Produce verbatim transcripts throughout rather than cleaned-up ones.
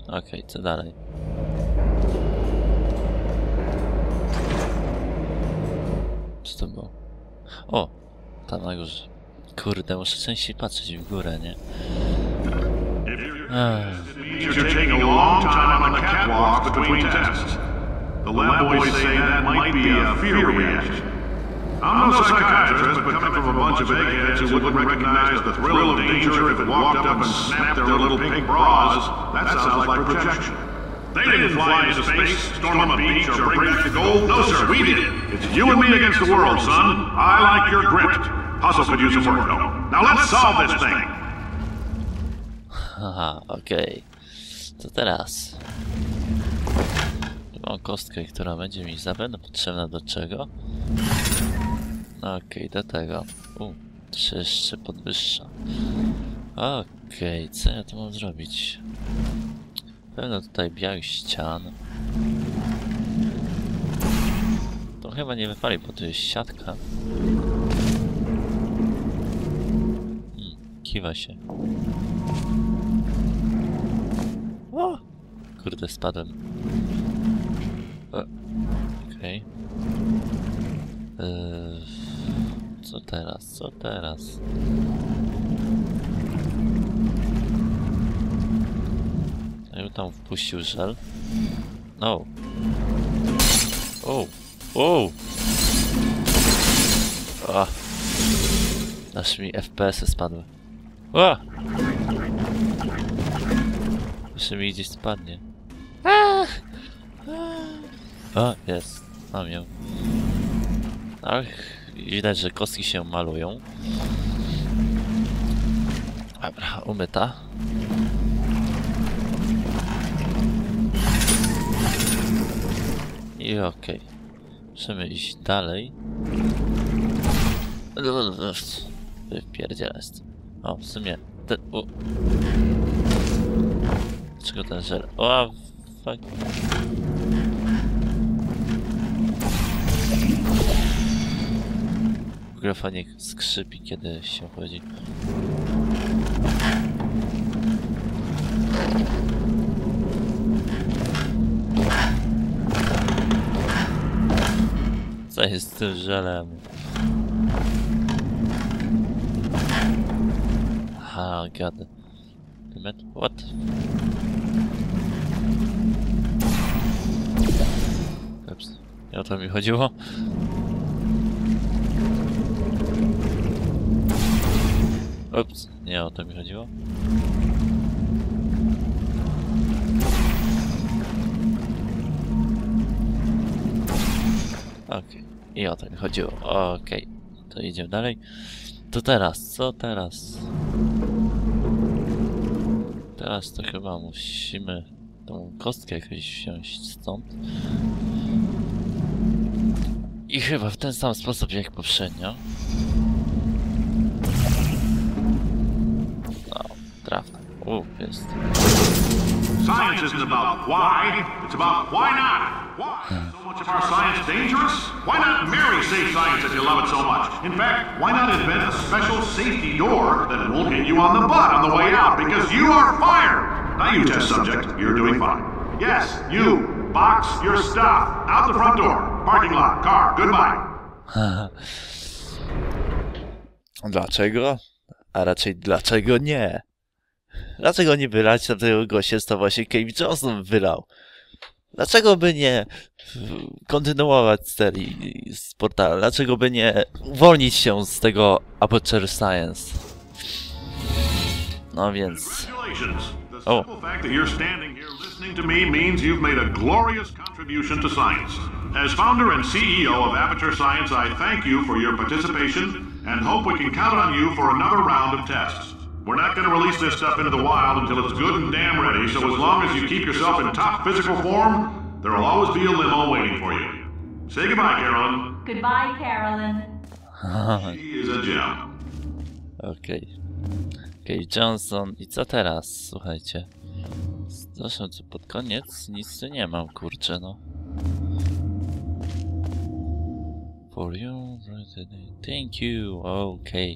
Okej, okay, co dalej? Co to było? O! Tam na górze. Kurde, muszę częściej patrzeć w górę, nie? You're taking a long time on the catwalks between tests. The lab boys say that might be a fear reaction. I'm no psychiatrist, but coming from a bunch of eggheads who wouldn't recognize the thrill of danger if it walked up and snapped their little pink bras, that sounds like projection. They didn't fly into space, storm a beach, or bring back the gold. No, sir, we did. It's you and me against the world, son. I like your grit. Hustle could use some work, though. Now let's solve this thing. Haha, okej. To teraz. Mam kostkę, która będzie mi zapewne potrzebna do czego? Okej, okay, do tego. U, to jeszcze podwyższa. Okej, okay, co ja tu mam zrobić? Pewno tutaj białych ścian. To chyba nie wypali, bo tu jest siatka. Hmm, kiwa się. O! Kurde, spadłem. Okej. Okay. Eee, co teraz? Co teraz? Ja bym tam wpuścił żel. No. O! O! O! Aż mi F P S-y spadły. O! Jeszcze mi gdzieś spadnie. O, jest. Mam ją. Ach, widać, że kostki się malują. Dobra, umyta. I okej. Okay. Musimy iść dalej. Wypierdzielę z tym. O, w sumie... Ten... U. Dlaczego ten żel? O, fuck. W ogóle fajnie skrzypi, kiedy się chodzi. Co jest z tym żelem? Aha, god. What? Ups. Nie o to mi chodziło? Ups, nie o to mi chodziło. Okej, okay. I o to mi chodziło. Okej, okay. To idziemy dalej. To teraz, co teraz? Teraz to chyba musimy tą kostkę jakoś wziąć stąd. I chyba w ten sam sposób jak poprzednio. No, trafne. U, jest. Science isn't about why, it's about why not. Why is so much of our science dangerous? Why not marry safe science if you love it so much? In fact, why not invent a special safety door that won't hit you on the butt on the way out because you are fired? Now you test subject, you're doing fine. Yes, you, box your stuff, out the front door, parking lot, car, goodbye. Dlaczego? A raczej dlaczego nie? Dlaczego nie wylać na tego gościa, to właśnie Kevin Johnson wylał? Dlaczego by nie kontynuować serii z portalu? Dlaczego by nie uwolnić się z tego Aperture Science? No więc... O! To me means you've made a glorious contribution to science. As founder and C E O of Aperture Science, I thank you for your participation and hope we can count on you for another round of tests. We're not going to release this stuff into the wild until it's good and damn ready, so as long as you keep yourself in top physical form, there will always be a limo waiting for you. Say goodbye, Carolyn. Goodbye, Carolyn. She is a gem. Okej. Okay. Kate Johnson. I co teraz? Słuchajcie. Zresztą co pod koniec nic tu nie mam, kurczę, no. For you, thank you, okej.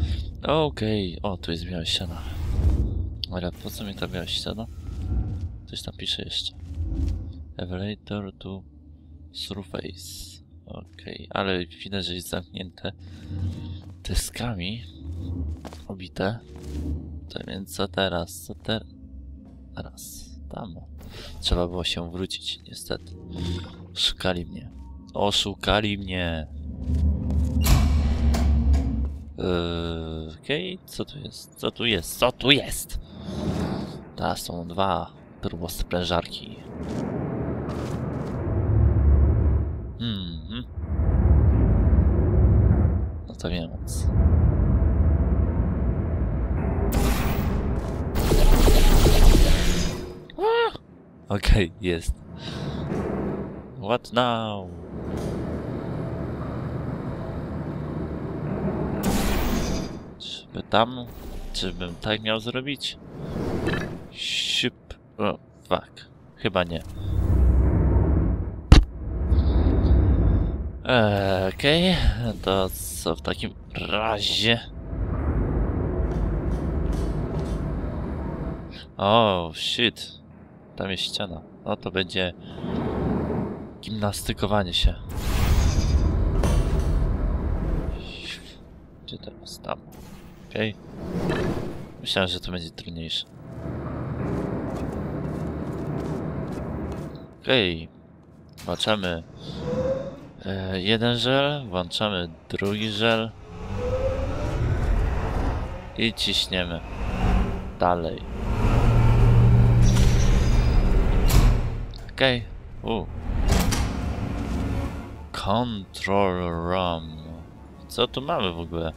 Okay. Okej, okay. O, tu jest biała ściana. Ale po co mi ta biała ściana? Ktoś tam pisze jeszcze. Elevator to surface. Okej, okay. Ale widać, że jest zamknięte deskami obite. To więc co teraz? Co teraz? Teraz. Tam. Trzeba było się wrócić, niestety. Oszukali mnie. Oszukali mnie. Yy, Okej, okay. Co tu jest? Co tu jest? Co tu jest? Teraz są dwa turbosprężarki. Hmm. No to więc. Okej, okay, jest. What now? Czyby tam? Czybym tak miał zrobić? Siup. O, fuck. Chyba nie. Eee, Okej, okay. To co w takim razie? O, shit. Tam jest ściana. No to będzie gimnastykowanie się. Gdzie teraz? Tam. Okej. Okay. Myślałem, że to będzie trudniejsze. Okej. Okay. Włączamy e, jeden żel, włączamy drugi żel i ciśniemy dalej. Okej. Okay. U. Control room. Co tu mamy w ogóle?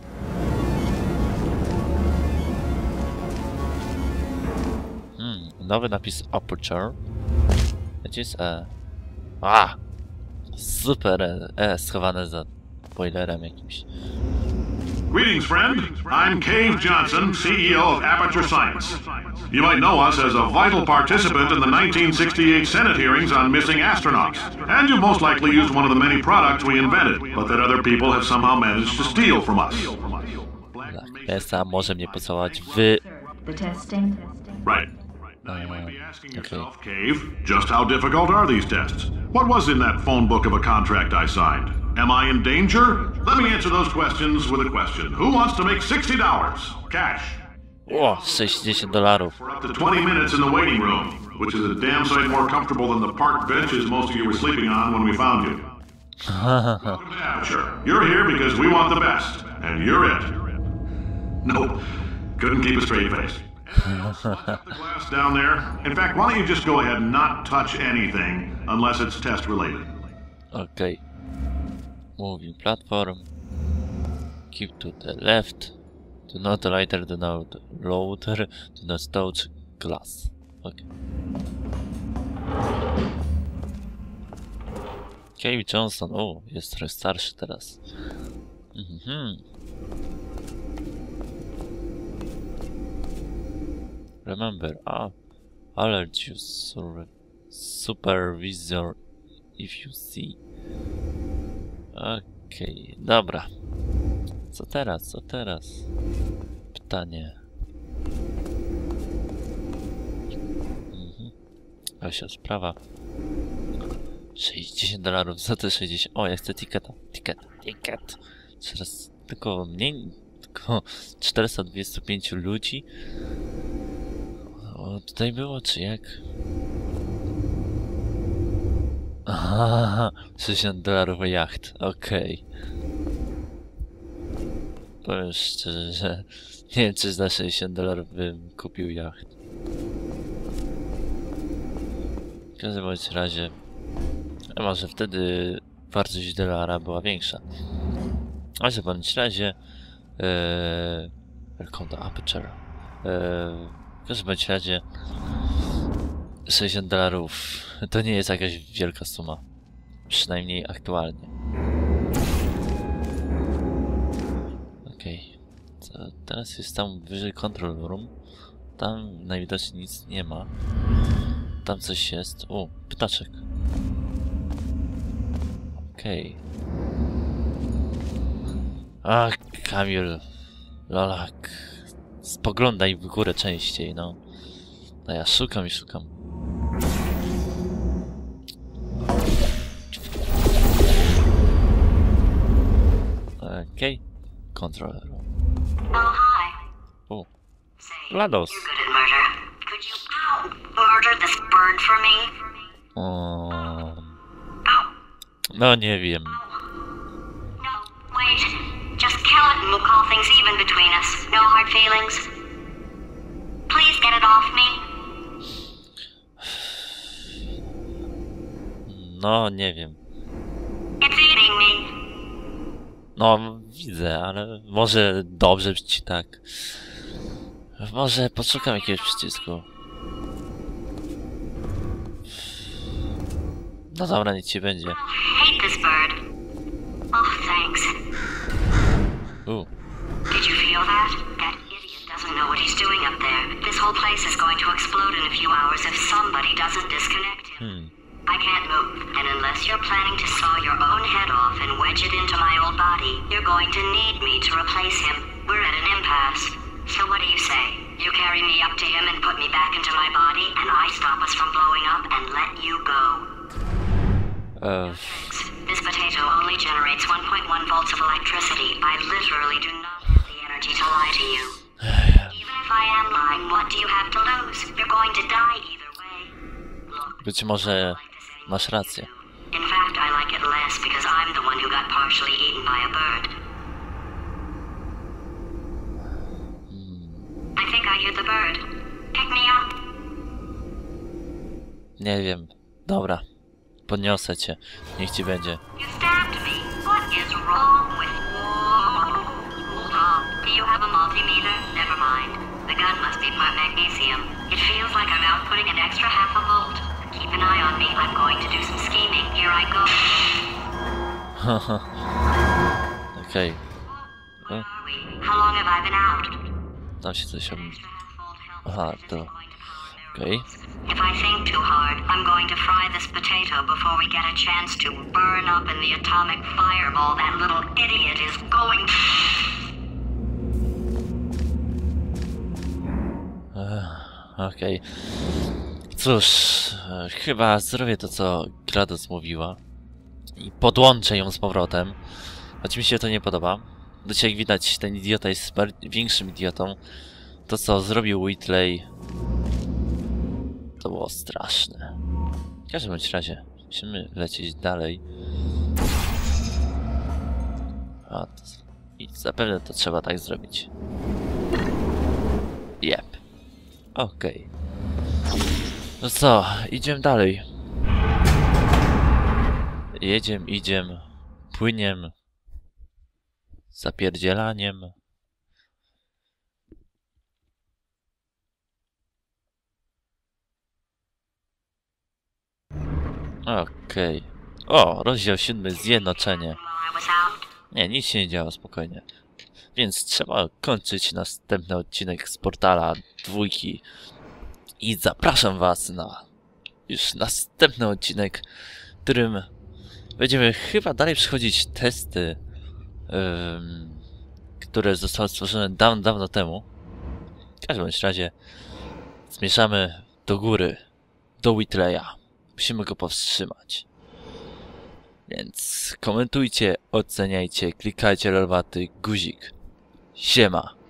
Hmm, nowy napis Aperture. Gdzie jest E? A! Super E, e schowane za boilerem jakimś. Greetings, friend. I'm Cave Johnson, C E O of Aperture Science. You might know us as a vital participant in the nineteen sixty-eight Senate hearings on missing astronauts. And you most likely used one of the many products we invented, but that other people have somehow managed to steal from us. Tak, E S A może mnie pocałować w... Right. Now you might be asking yourself, Cave, just how difficult are these tests? What was in that phone book of a contract I signed? Am I in danger? Let me answer those questions with a question. Who wants to make sixty dollars? Cash. O, sześćdziesiąt dolarów. For up to twenty minutes in the waiting room, which is a damn sight more comfortable than the park benches most of you were sleeping on when we found you. Welcome to Aperture. You're here because we want the best, and you're it. Nope, couldn't keep a straight face. The glass down there. In fact, why don't you just go ahead and not touch anything unless it's test related? Okay. Moving platform. Keep to the left. Do not lighter, do not loader, do not touch glass. Okay. Cave Johnson. O, jest trochę starszy teraz. Mhm. Remember, ah, alert you supervisor if you see. Okej, okay, dobra. Co teraz? Co teraz? Pytanie. Mhm. Asia sprawa. sześćdziesiąt dolarów, za te sześćdziesiąt. O, ja chcę ticketa. Ticket, ticket. Teraz tylko mniej, tylko czterysta dwadzieścia pięć ludzi. O, tutaj było, czy jak? Aha, sześćdziesiąt dolarów jacht, okej. Okay. Powiem szczerze, że nie wiem, czy za sześćdziesiąt dolarów bym kupił jacht. W każdym bądź razie, a może wtedy wartość dolara była większa. W każdym bądź razie, ee, welcome to Aperture. Ee, w każdym bądź razie, sześćdziesiąt dolarów to nie jest jakaś wielka suma. Przynajmniej aktualnie. Okej. Okay. Teraz jest tam wyżej control room. Tam najwidoczniej nic nie ma. Tam coś jest. O, ptaczek. Okej. Okay. Ach, Kamil. Lolak. Spoglądaj w górę częściej, no. No ja szukam i szukam. Okej. Okay. Control room. Oh, hi. O. Say, GLaDOS. you're good at murder. Could you, ow, murder this bird for me? Um, Ow. no nie wiem. No, wait. Just kill it and we'll call things even between us. No hard feelings. Please get it off me. No nie wiem. It's eating me. No widzę, ale może dobrze ci tak. Może poszukam jakiegoś przycisku. No dobra, nic ci będzie. Hate this bird. Oh, thanks. U. Did you feel that? That idiot doesn't know what he's doing up there. This whole place is going to explode in a few hours if somebody doesn't disconnect him. Hmm. I can't move, and unless you're planning to saw your own head off and wedge it into my old body, you're going to need me to replace him. We're at an impasse. So what do you say? You carry me up to him and put me back into my body, and I stop us from blowing up and let you go. Uh, This potato only generates one point one volts of electricity. I literally do not have the energy to lie to you. Even if I am lying, what do you have to lose? You're going to die either way. Look, być może masz rację. in fact, I like it less because I'm the one who got partially eaten by a bird. I think I hear the bird. Pick me up. Nie wiem. Dobra. Podniosę cię. Niech ci będzie. You stabbed me. What is wrong with you? Hold on. Do you have a multimeter? Never mind. The gun must be part magnesium. It feels like I'm outputting an extra half a volt. Keep an eye on me. I'm going to do some scheming. Here I go. Haha. Okej. Where are we? How long have I been out? Tam się coś... ob- Extra half volt helps. Aha, to... Going to power their Okej. robots. If I think too hard, I'm going to fry this potato before we get a chance to burn up in the atomic fireball that little idiot is going. Ech, Okej. Cóż, e, chyba zrobię to, co GLaDOS mówiła. I podłączę ją z powrotem. Choć mi się to nie podoba. Do jak widać, ten idiota jest bar- większym idiotą. To, co zrobił Whitley, to było straszne. W każdym bądź razie, musimy lecieć dalej. A, to... I zapewne to trzeba tak zrobić. Jep. Okej. No co, idziemy dalej. Jedziemy, idziemy. Płyniem. Zapierdzielaniem. Okej. O, rozdział siódmy, zjednoczenie. While I was out. Nie, nic się nie działo, spokojnie. Więc trzeba kończyć następny odcinek z portala dwójki. I zapraszam was na już następny odcinek, w którym będziemy chyba dalej przechodzić testy, ym, które zostały stworzone dawno, dawno temu. W każdym bądź razie zmierzamy do góry, do Whitleya. Musimy go powstrzymać. Więc komentujcie, oceniajcie, klikajcie lorwaty guzik. Siema.